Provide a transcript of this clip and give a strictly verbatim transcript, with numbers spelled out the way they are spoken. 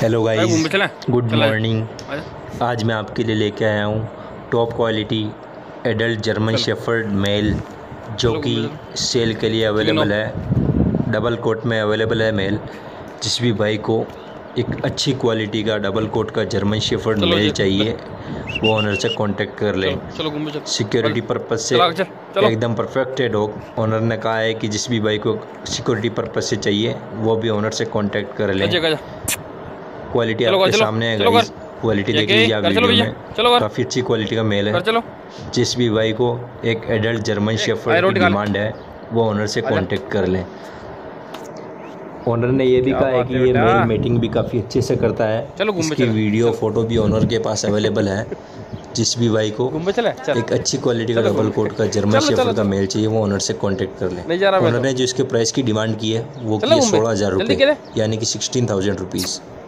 Hello guys, good morning. आज मैं आपके लिए लेके आया हूँ top quality adult German shepherd male, जो कि सेल के लिए अवेलेबल है। डबल कोट में अवेलेबल है मेल। जिस भी भाई को एक अच्छी क्वालिटी का डबल कोट का जर्मन शेफर्ड मेल चाहिए वो ओनर से कांटेक्ट कर लें। सिक्योरिटी पर्पज़ से एकदम परफेक्ट है डॉग। ओनर ने कहा है कि जिस भी भाई को सिक्योरिटी पर्पज़ से चाहिए वो भी ओनर से कांटेक्ट कर लें। क्वालिटी आपके सामने है गाइस, क्वालिटी देख लीजिए आप वीडियो में। काफ़ी अच्छी क्वालिटी का मेल है। जिस भी भाई को एक एडल्ट जर्मन शेफर्ड की डिमांड है वो ओनर से कांटेक्ट कर लें। ओनर ने ये भी कहा है कि ये मेल मीटिंग भी काफ़ी अच्छे से करता है। इसकी वीडियो फोटो भी ओनर के पास अवेलेबल है। जिस भी भाई को एक अच्छी क्वालिटी का डबल कोट का जर्मन शेफर्ड का मेल चाहिए वो ओनर से कांटेक्ट कर लें। ओनर ने जो इसके प्राइस की डिमांड की है वो की सोलह हज़ार रुपये, यानी कि सिक्सटीन थाउजेंड रुपीज़।